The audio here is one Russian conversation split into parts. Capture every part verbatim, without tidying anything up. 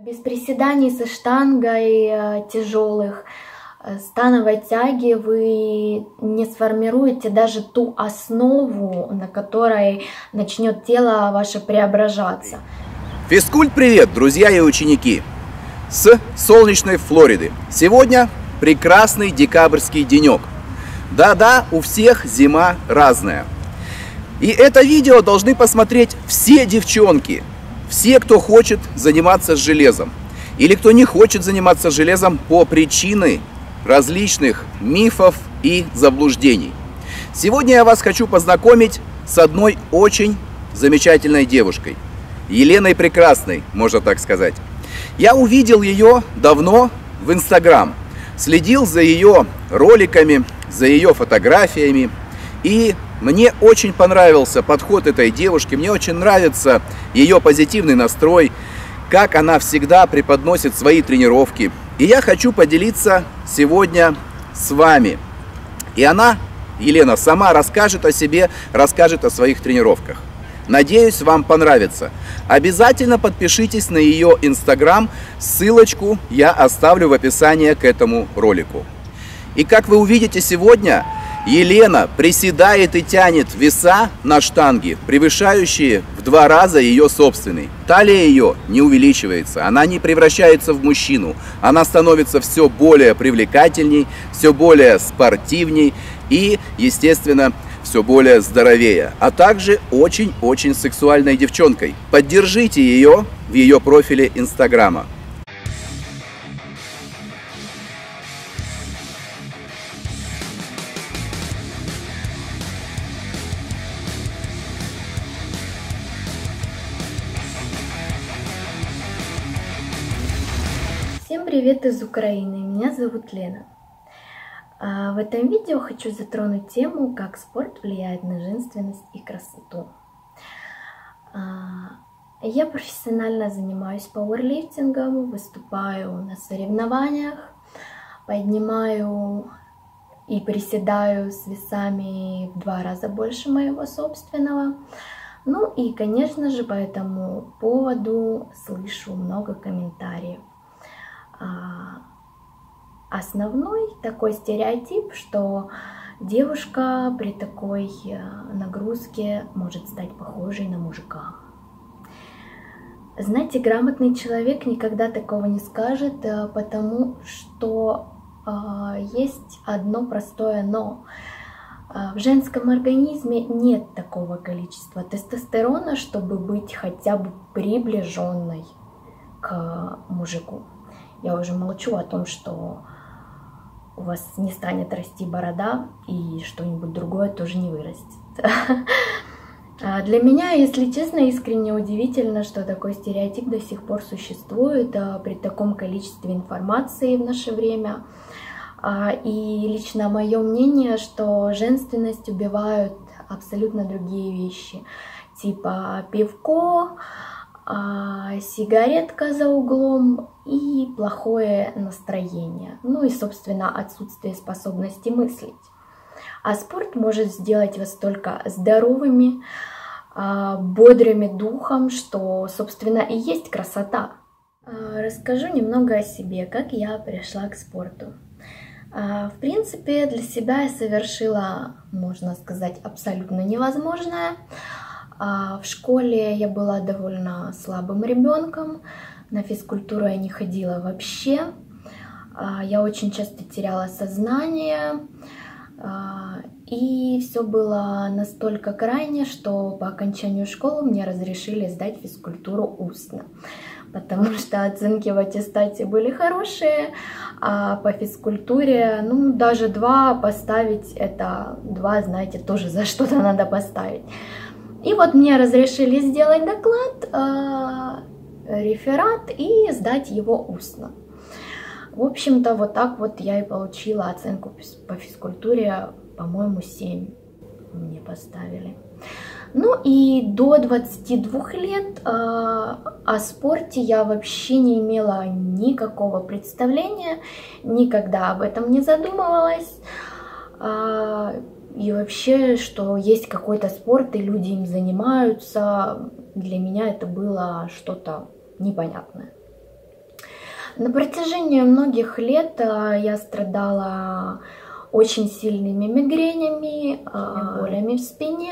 Без приседаний со штангой тяжелых, становой тяги вы не сформируете даже ту основу, на которой начнет тело ваше преображаться. Физкульт, привет, друзья и ученики! С солнечной Флориды. Сегодня прекрасный декабрьский денек. Да-да, у всех зима разная. И это видео должны посмотреть все девчонки, все, кто хочет заниматься с железом, или кто не хочет заниматься железом по причине различных мифов и заблуждений. Сегодня я вас хочу познакомить с одной очень замечательной девушкой, Еленой Прекрасной, можно так сказать. Я увидел ее давно в Инстаграм, следил за ее роликами, за ее фотографиями, и мне очень понравился подход этой девушки, мне очень нравится ее позитивный настрой, как она всегда преподносит свои тренировки. И я хочу поделиться сегодня с вами. И она, Елена, сама расскажет о себе, расскажет о своих тренировках. Надеюсь, вам понравится. Обязательно подпишитесь на ее Инстаграм, ссылочку я оставлю в описании к этому ролику. И как вы увидите сегодня, Елена приседает и тянет веса на штанге, превышающие в два раза ее собственный. Талия ее не увеличивается, она не превращается в мужчину. Она становится все более привлекательней, все более спортивней и, естественно, все более здоровее. А также очень-очень сексуальной девчонкой. Поддержите ее в ее профиле Инстаграма. Всем привет из Украины, меня зовут Лена. В этом видео хочу затронуть тему, как спорт влияет на женственность и красоту. Я профессионально занимаюсь пауэрлифтингом, выступаю на соревнованиях, поднимаю и приседаю с весами в два раза больше моего собственного. Ну и, конечно же, по этому поводу слышу много комментариев. Основной такой стереотип, что девушка при такой нагрузке может стать похожей на мужика. Знаете, грамотный человек никогда такого не скажет, потому что есть одно простое «но». В женском организме нет такого количества тестостерона, чтобы быть хотя бы приближенной к мужику. Я уже молчу о том, что у вас не станет расти борода и что-нибудь другое тоже не вырастет. Для меня, если честно, искренне удивительно, что такой стереотип до сих пор существует при таком количестве информации в наше время. И лично мое мнение, что женственность убивают абсолютно другие вещи, типа пивко, сигаретка за углом и плохое настроение. Ну и, собственно, отсутствие способности мыслить. А спорт может сделать вас только здоровыми, бодрыми духом, что, собственно, и есть красота. Расскажу немного о себе, как я пришла к спорту. В принципе, для себя я совершила, можно сказать, абсолютно невозможное. В школе я была довольно слабым ребенком, на физкультуру я не ходила вообще, я очень часто теряла сознание, и все было настолько крайне, что по окончанию школы мне разрешили сдать физкультуру устно, потому что оценки в аттестате были хорошие, а по физкультуре, ну, даже два поставить, это два, знаете, тоже за что-то надо поставить. И вот мне разрешили сделать доклад, э, реферат и сдать его устно. В общем-то, вот так вот я и получила оценку по физкультуре, по-моему, семь мне поставили. Ну и до двадцати двух лет э, о спорте я вообще не имела никакого представления, никогда об этом не задумывалась. Э, И вообще, что есть какой-то спорт, и люди им занимаются, для меня это было что-то непонятное. На протяжении многих лет я страдала очень сильными мигренями, болями в спине.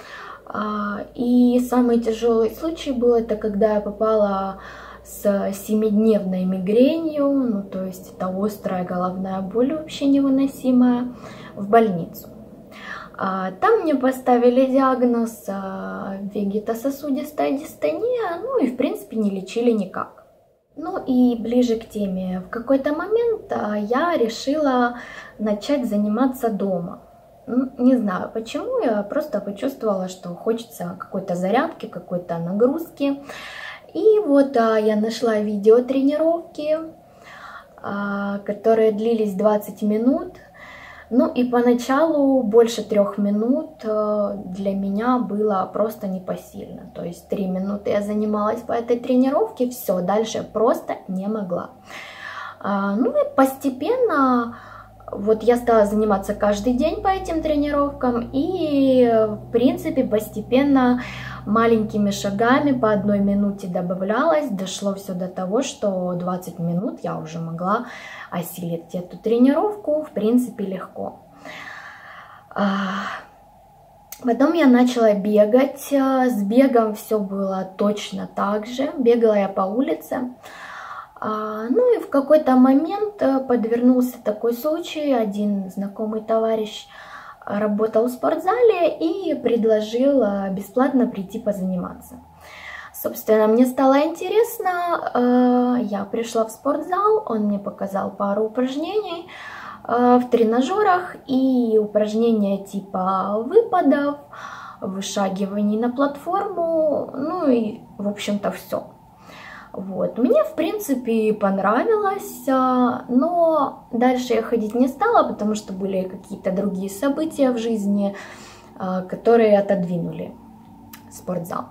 И самый тяжелый случай был это, когда я попала с семидневной мигренью, ну то есть это острая головная боль вообще невыносимая, в больницу. Там мне поставили диагноз вегетососудистая дистония, ну и в принципе не лечили никак. Ну и ближе к теме, в какой-то момент я решила начать заниматься дома. Не знаю почему, я просто почувствовала, что хочется какой-то зарядки, какой-то нагрузки. И вот а, я нашла видеотренировки, а, которые длились двадцать минут. Ну и поначалу больше трех минут а, для меня было просто непосильно. То есть три минуты я занималась по этой тренировке, все, дальше просто не могла. А, ну и постепенно вот я стала заниматься каждый день по этим тренировкам. И в принципе постепенно маленькими шагами по одной минуте добавлялось, дошло все до того, что двадцать минут я уже могла осилить эту тренировку, в принципе, легко. Потом я начала бегать, с бегом все было точно так же, бегала я по улице. Ну и в какой-то момент подвернулся такой случай, один знакомый товарищ работал в спортзале и предложил бесплатно прийти позаниматься. Собственно, мне стало интересно, я пришла в спортзал, он мне показал пару упражнений в тренажерах и упражнения типа выпадов, вышагиваний на платформу, ну и в общем-то все. Вот. Мне, в принципе, понравилось, но дальше я ходить не стала, потому что были какие-то другие события в жизни, которые отодвинули спортзал.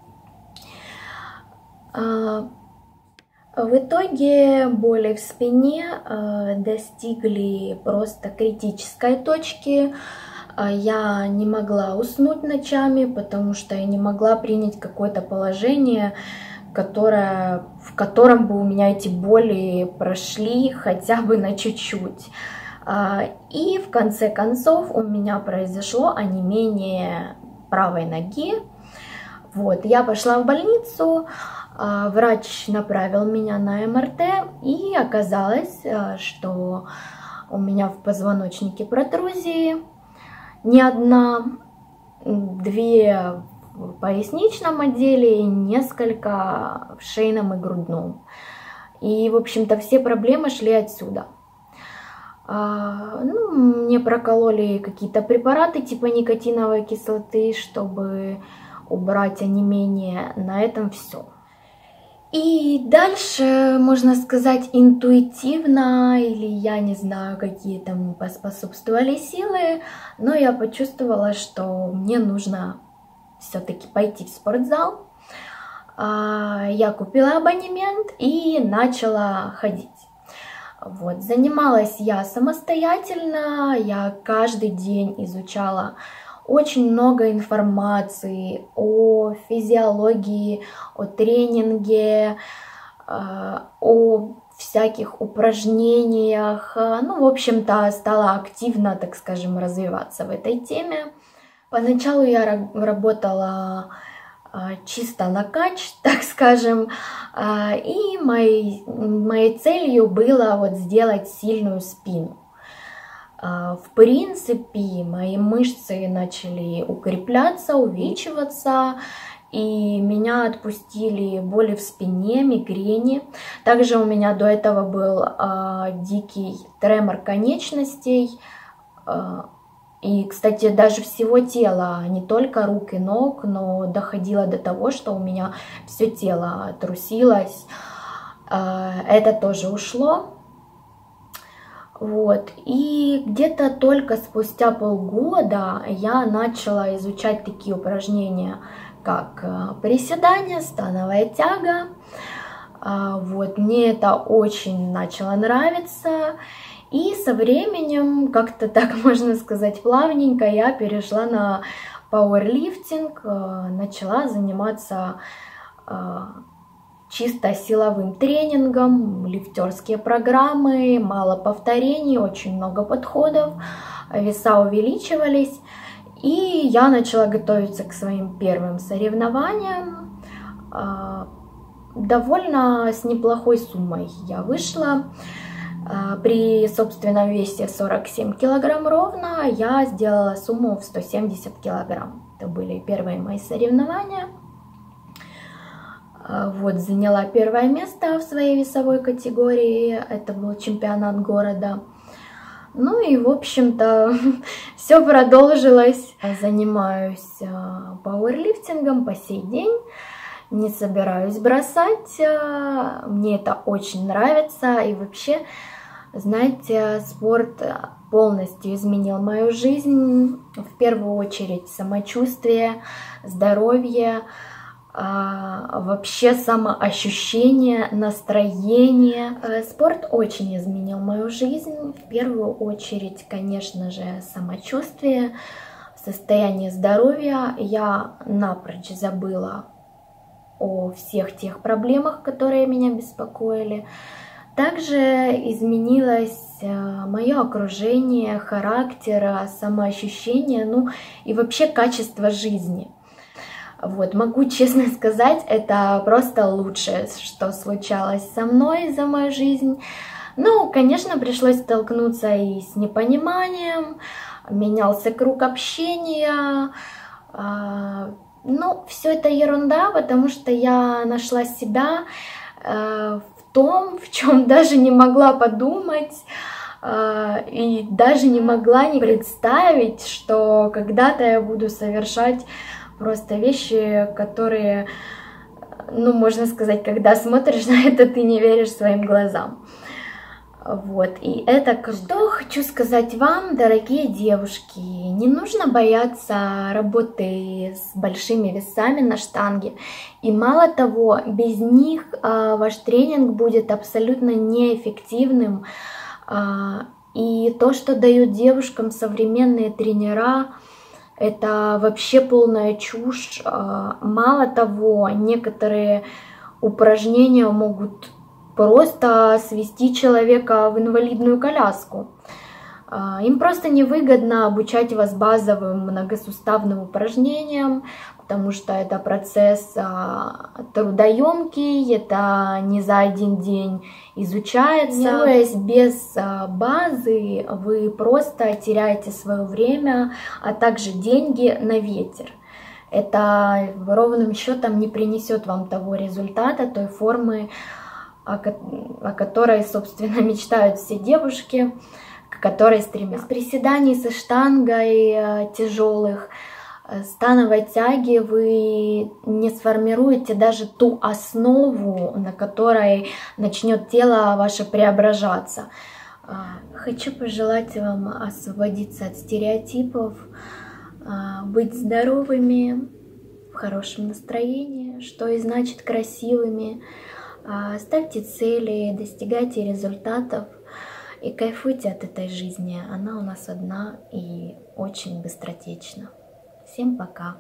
В итоге боли в спине достигли просто критической точки. Я не могла уснуть ночами, потому что я не могла принять какое-то положение, которое, в котором бы у меня эти боли прошли хотя бы на чуть-чуть. И в конце концов у меня произошло онемение правой ноги. Вот, я пошла в больницу, врач направил меня на эм эр тэ, и оказалось, что у меня в позвоночнике протрузии, не одна, две в поясничном отделе и несколько в шейном и грудном. И, в общем-то, все проблемы шли отсюда. А, ну, мне прокололи какие-то препараты типа никотиновой кислоты, чтобы убрать онемение. На этом все. И дальше, можно сказать, интуитивно, или я не знаю, какие там поспособствовали силы, но я почувствовала, что мне нужно все-таки пойти в спортзал. Я купила абонемент и начала ходить. Вот. Занималась я самостоятельно, я каждый день изучала очень много информации о физиологии, о тренинге, о всяких упражнениях. Ну, в общем-то, стала активно, так скажем, развиваться в этой теме. Поначалу я работала чисто накач, так скажем, и моей, моей целью было вот сделать сильную спину. В принципе, мои мышцы начали укрепляться, увеличиваться, и меня отпустили боли в спине, мигрени. Также у меня до этого был а, дикий тремор конечностей, а, и, кстати, даже всего тела, не только рук и ног, но доходило до того, что у меня все тело трусилось. А, это тоже ушло. Вот, и где-то только спустя полгода я начала изучать такие упражнения, как приседания, становая тяга. Вот, мне это очень начало нравиться, и со временем, как-то так можно сказать, плавненько я перешла на пауэрлифтинг, начала заниматься чисто силовым тренингом, лифтерские программы, мало повторений, очень много подходов, веса увеличивались. И я начала готовиться к своим первым соревнованиям. Довольно с неплохой суммой я вышла. При собственном весе сорок семь килограмм ровно я сделала сумму в сто семьдесят килограмм. Это были первые мои соревнования. Вот, заняла первое место в своей весовой категории. Это был чемпионат города. Ну и, в общем-то, все продолжилось. Занимаюсь пауэрлифтингом по сей день. Не собираюсь бросать. Мне это очень нравится. И вообще, знаете, спорт полностью изменил мою жизнь. В первую очередь самочувствие, здоровье, вообще самоощущение, настроение. Спорт очень изменил мою жизнь. В первую очередь, конечно же, самочувствие, состояние здоровья. Я напрочь забыла о всех тех проблемах, которые меня беспокоили. Также изменилось мое окружение, характер, самоощущение, ну и вообще качество жизни. Вот, могу честно сказать, это просто лучшее, что случалось со мной за мою жизнь. Ну, конечно, пришлось столкнуться и с непониманием, менялся круг общения. Ну, все это ерунда, потому что я нашла себя в том, в чем даже не могла подумать. И даже не могла не представить, что когда-то я буду совершать просто вещи, которые, ну, можно сказать, когда смотришь на это, ты не веришь своим глазам. Вот, и это круто. Что хочу сказать вам, дорогие девушки, не нужно бояться работы с большими весами на штанге. И мало того, без них а, ваш тренинг будет абсолютно неэффективным. А, и то, что дают девушкам современные тренера, это вообще полная чушь. Мало того, некоторые упражнения могут просто свести человека в инвалидную коляску. Им просто невыгодно обучать вас базовым многосуставным упражнениям, потому что это процесс трудоемкий, это не за один день изучается. Тренируясь без базы, вы просто теряете свое время, а также деньги на ветер. Это ровным счетом не принесет вам того результата, той формы, о которой, собственно, мечтают все девушки, к которой стремятся. С приседаний со штангой тяжелых, становой тяги вы не сформируете даже ту основу, на которой начнет тело ваше преображаться. Хочу пожелать вам освободиться от стереотипов, быть здоровыми, в хорошем настроении, что и значит красивыми. Ставьте цели, достигайте результатов и кайфуйте от этой жизни. Она у нас одна и очень быстротечна. Всем пока.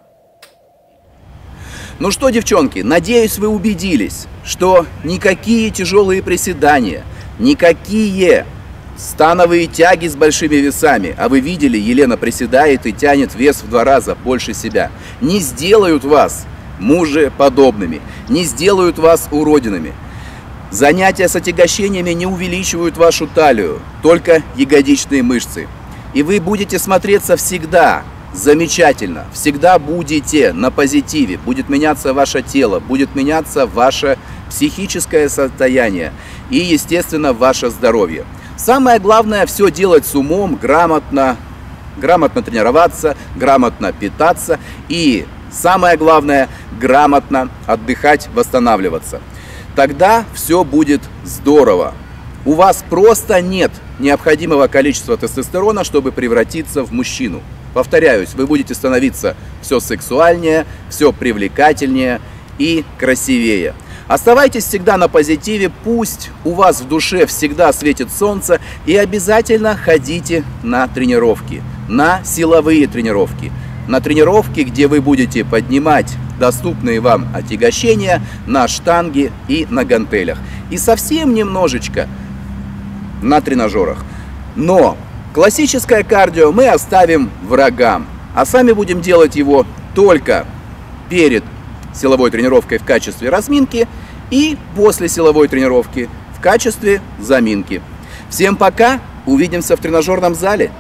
Ну что, девчонки, надеюсь, вы убедились, что никакие тяжелые приседания, никакие становые тяги с большими весами, а вы видели, Елена приседает и тянет вес в два раза больше себя, не сделают вас мужеподобными, не сделают вас уродинами. Занятия с отягощениями не увеличивают вашу талию, только ягодичные мышцы. И вы будете смотреться всегда замечательно, всегда будете на позитиве, будет меняться ваше тело, будет меняться ваше психическое состояние и, естественно, ваше здоровье. Самое главное — все делать с умом, грамотно, грамотно тренироваться, грамотно питаться и, самое главное, грамотно отдыхать, восстанавливаться. Тогда все будет здорово. У вас просто нет необходимого количества тестостерона, чтобы превратиться в мужчину. Повторяюсь, вы будете становиться все сексуальнее, все привлекательнее и красивее. Оставайтесь всегда на позитиве, пусть у вас в душе всегда светит солнце, и обязательно ходите на тренировки, на силовые тренировки, на тренировки, где вы будете поднимать доступные вам отягощения на штанге и на гантелях. И совсем немножечко на тренажерах. Но классическое кардио мы оставим врагам, а сами будем делать его только перед силовой тренировкой в качестве разминки и после силовой тренировки в качестве заминки. Всем пока, увидимся в тренажерном зале.